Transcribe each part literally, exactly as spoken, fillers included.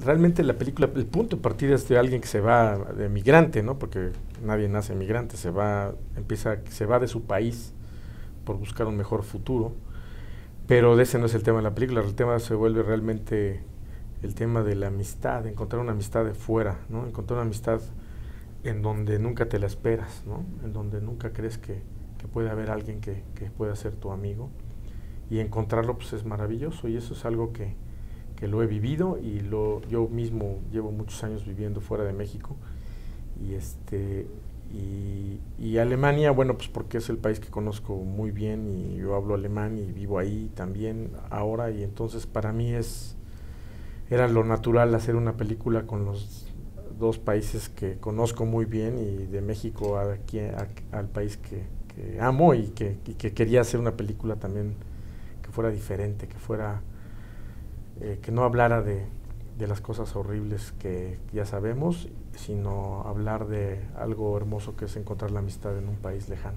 realmente la película, el punto de partida es de alguien que se va de migrante, ¿no? Porque nadie nace migrante, se va, empieza, se va de su país por buscar un mejor futuro, pero de ese no es el tema de la película. El tema se vuelve realmente el tema de la amistad, encontrar una amistad de fuera, ¿no? Encontrar una amistad en donde nunca te la esperas, ¿no? En donde nunca crees que, que puede haber alguien que, que pueda ser tu amigo, y encontrarlo pues es maravilloso, y eso es algo que, que lo he vivido, y lo, yo mismo llevo muchos años viviendo fuera de México, y este y, y Alemania, bueno, pues porque es el país que conozco muy bien, y yo hablo alemán y vivo ahí también ahora, y entonces para mí es era lo natural hacer una película con los dos países que conozco muy bien, y de México a aquí a, al país que, que amo, y que, y que quería hacer una película también que fuera diferente, que fuera eh, que no hablara de, de las cosas horribles que ya sabemos, sino hablar de algo hermoso que es encontrar la amistad en un país lejano.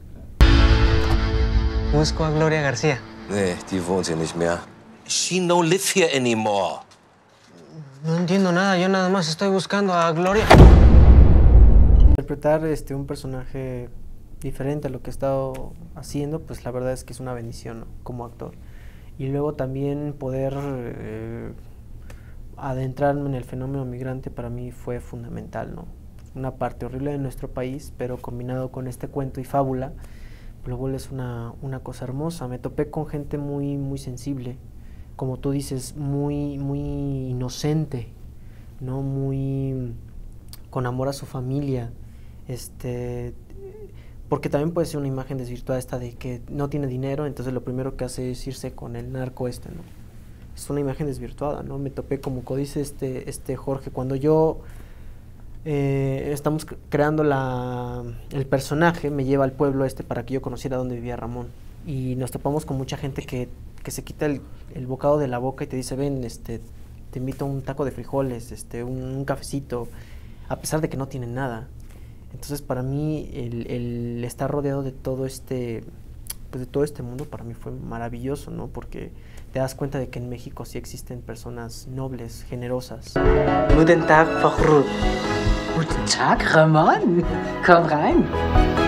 Busco a Gloria García. Nee, die wohnt hier nicht mehr. She no live here anymore. No entiendo nada, yo nada más estoy buscando a Gloria. Interpretar este, un personaje diferente a lo que he estado haciendo, pues la verdad es que es una bendición, ¿no? Como actor. Y luego también poder eh, adentrarme en el fenómeno migrante para mí fue fundamental, ¿no? Una parte horrible de nuestro país, pero combinado con este cuento y fábula, lo vuelves una, una cosa hermosa. Me topé con gente muy, muy sensible, como tú dices, muy, muy inocente, ¿no? Muy con amor a su familia, este, porque también puede ser una imagen desvirtuada esta de que no tiene dinero, entonces lo primero que hace es irse con el narco este, ¿no? Es una imagen desvirtuada, ¿no? Me topé, como dice este, este Jorge, cuando yo eh, estamos creando la, el personaje, me lleva al pueblo este para que yo conociera dónde vivía Ramón, y nos topamos con mucha gente que que se quita el, el bocado de la boca y te dice, ven, este, te invito a un taco de frijoles, este, un, un cafecito, a pesar de que no tienen nada. Entonces para mí el, el estar rodeado de todo este, pues de todo este mundo para mí fue maravilloso, ¿no? Porque te das cuenta de que en México sí existen personas nobles, generosas. Guten Tag, Frau Ruth. Guten Tag, Ramon. Komm rein.